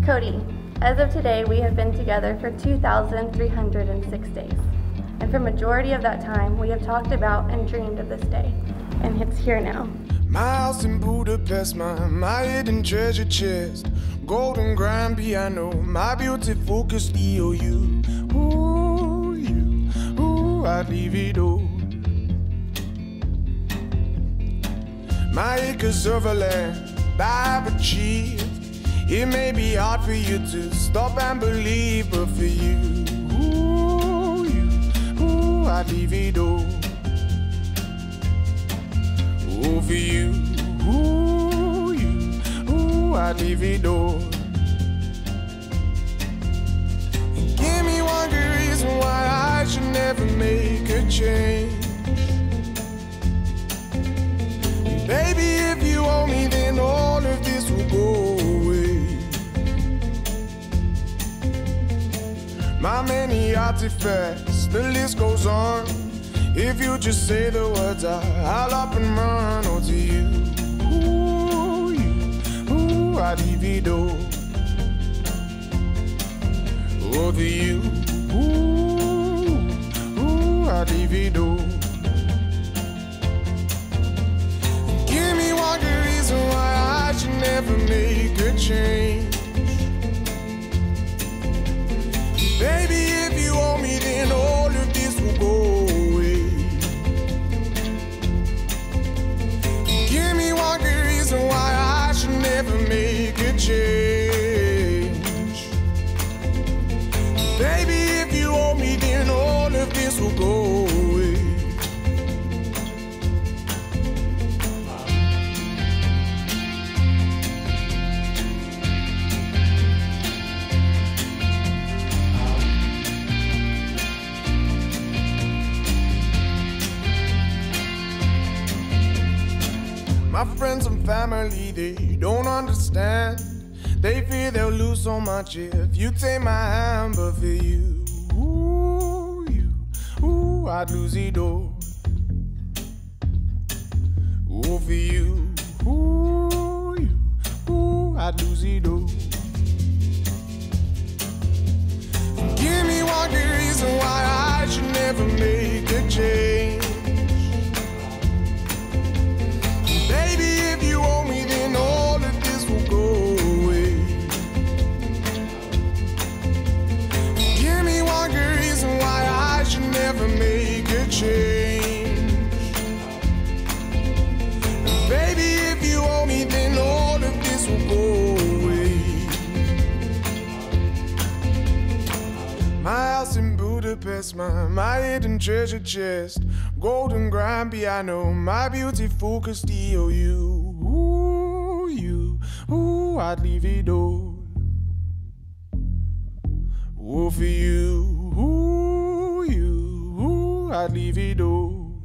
Cody, as of today, we have been together for 2,306 days. And for majority of that time, we have talked about and dreamed of this day. And it's here now. My house in Budapest, my hidden treasure chest, golden grand piano, my beautiful Castillo, you, I'd leave it all. My acres of land I've achieved. It may be hard for you to stop and believe, but for you, I'd leave it all. Oh, for you, I'd leave it all. And give me one good reason why I should never make a change. And baby, if you owe me, then all of this will go away. My many artifacts, the list goes on. If you just say the words, I'll up and run. Oh, to you, I'd leave it all. Oh, to you, I'd leave it all. Give me one good reason why I should never make a change. Baby, if you owe me, then all of this will go away. Give me one good reason why I should never make a change. Baby, if you owe me, then all of this will go away. My friends and family, they don't understand. They fear they'll lose so much if you take my hand. But for you, I'd lose it all. Oh, for you, I'd lose it all. Give me one good reason why I should never make a change. Baby, if you owe me, then all of this will go away. Give me one good reason why I should never make a change. Baby, if you owe me, then all of this will go away. My house in Budapest, my hidden treasure chest, golden grand piano, my beautiful Castillo, I'd leave it all. Oh, for you, I'd leave it all.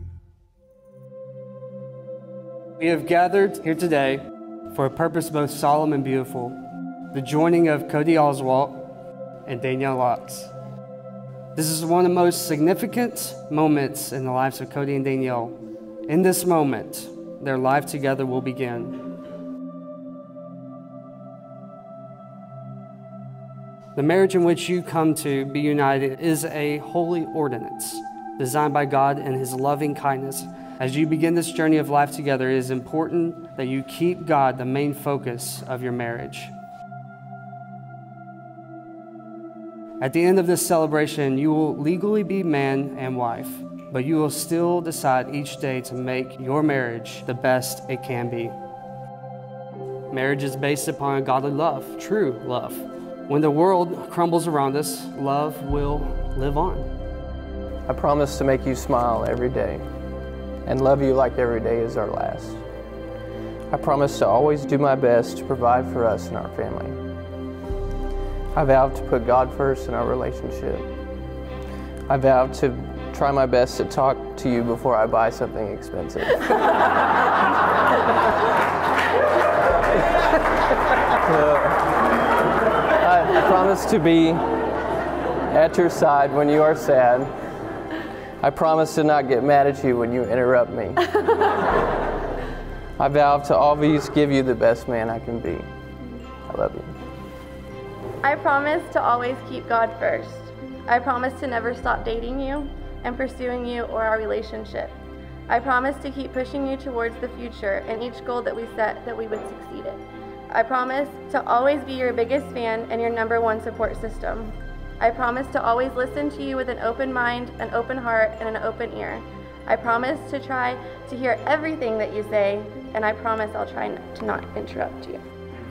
We have gathered here today for a purpose both solemn and beautiful, the joining of Cody Oswalt and Danielle Locks. This is one of the most significant moments in the lives of Cody and Danielle. In this moment, their life together will begin. The marriage in which you come to be united is a holy ordinance designed by God in His loving kindness. As you begin this journey of life together, it is important that you keep God the main focus of your marriage. At the end of this celebration, you will legally be man and wife, but you will still decide each day to make your marriage the best it can be. Marriage is based upon a godly love, true love. When the world crumbles around us, love will live on. I promise to make you smile every day and love you like every day is our last. I promise to always do my best to provide for us and our family. I vow to put God first in our relationship. I vow to try my best to talk to you before I buy something expensive. I promise to be at your side when you are sad. I promise to not get mad at you when you interrupt me. I vow to always give you the best man I can be. I love you. I promise to always keep God first. I promise to never stop dating you and pursuing you or our relationship. I promise to keep pushing you towards the future and each goal that we set that we would succeed in. I promise to always be your biggest fan and your #1 support system. I promise to always listen to you with an open mind, an open heart, and an open ear. I promise to try to hear everything that you say, and I promise I'll try to not interrupt you.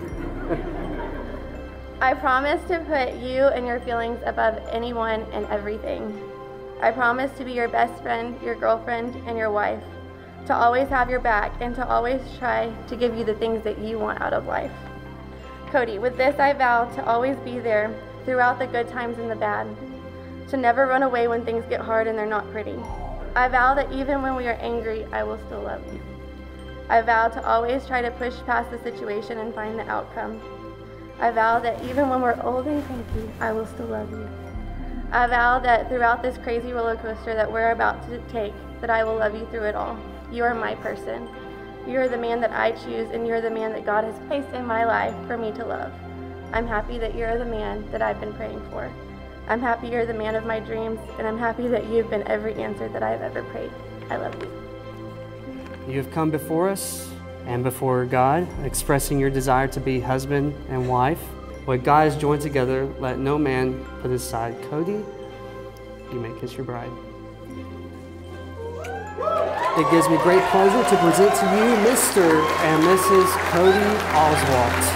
I promise to put you and your feelings above anyone and everything. I promise to be your best friend, your girlfriend, and your wife, to always have your back and to always try to give you the things that you want out of life. Cody, with this I vow to always be there throughout the good times and the bad, to never run away when things get hard and they're not pretty. I vow that even when we are angry, I will still love you. I vow to always try to push past the situation and find the outcome. I vow that even when we're old and cranky, I will still love you. I vow that throughout this crazy roller coaster that we're about to take, that I will love you through it all. You are my person. You are the man that I choose, and you're the man that God has placed in my life for me to love. I'm happy that you're the man that I've been praying for. I'm happy you're the man of my dreams, and I'm happy that you've been every answer that I've ever prayed. I love you. You have come before us and before God, expressing your desire to be husband and wife. What God has joined together, let no man put aside. Cody, you may kiss your bride. It gives me great pleasure to present to you Mr. and Mrs. Cody Oswalt.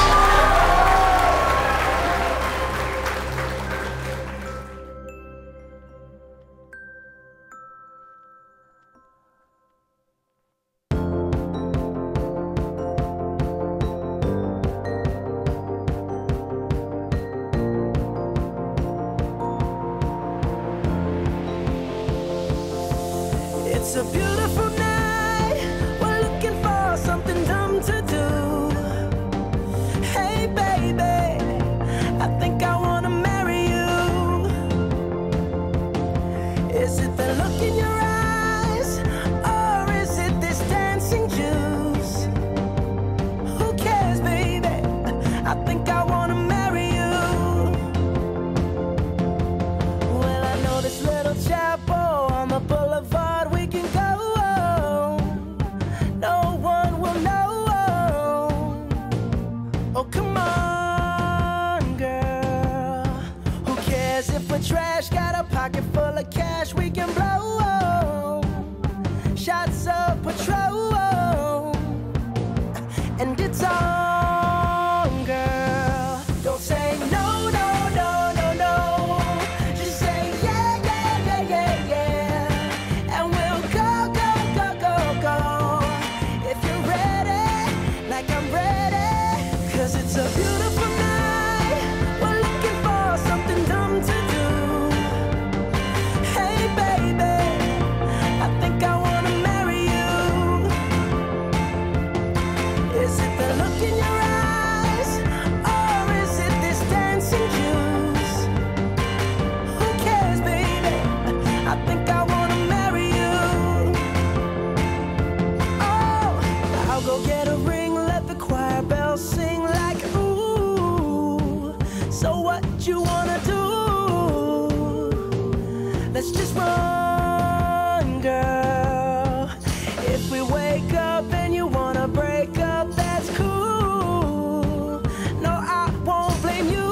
It's a beautiful night, we're looking for something dumb to do. Hey baby, I think I wanna marry you. Is it the look in your eyes, or is it this dancing juice? Who cares baby, I think I wanna marry you. Well, I know this little chapel on the boulevard. Trash, got a pocket full of cash we can blow. Shots of Patrol, and it's on, girl. Don't say no, no, no, no, no. Just say yeah, yeah, yeah, yeah, yeah. And we'll go, go, go, go, go. If you're ready, like I'm ready. 'Cause it's a beautiful night, we're looking for something dumb to do. Let's just run, girl. If we wake up and you wanna break up, that's cool. No, I won't blame you.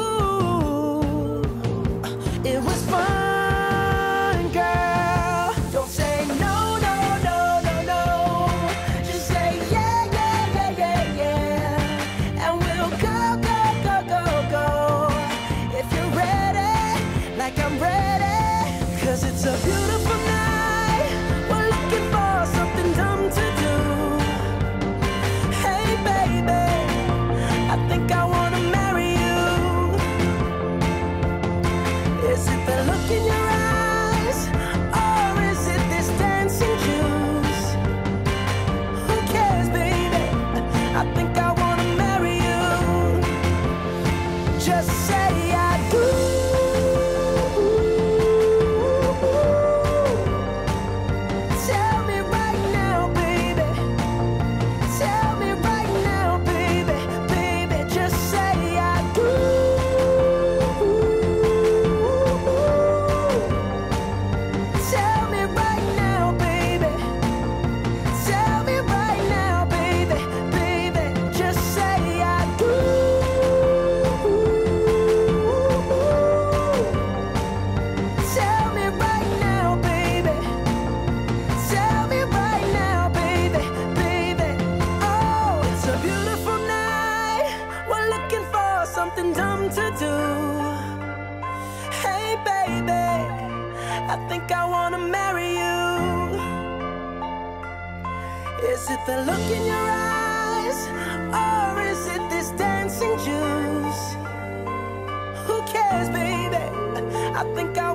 It was fun, girl. Don't say no, no, no, no, no. Just say yeah, yeah, yeah, yeah, yeah. And we'll go, go, go, go, go. If you're ready, like I'm ready. 'Cause it's a beautiful night, we're looking for something dumb to do. Hey baby, I think I wanna marry you. Is it the look in your eyes, or is it this dancing juice? Who cares baby, I think I wanna marry you. Just say I do. something dumb to do. Hey baby, I think I wanna marry you. Is it the look in your eyes, or is it this dancing juice? Who cares, baby? I think I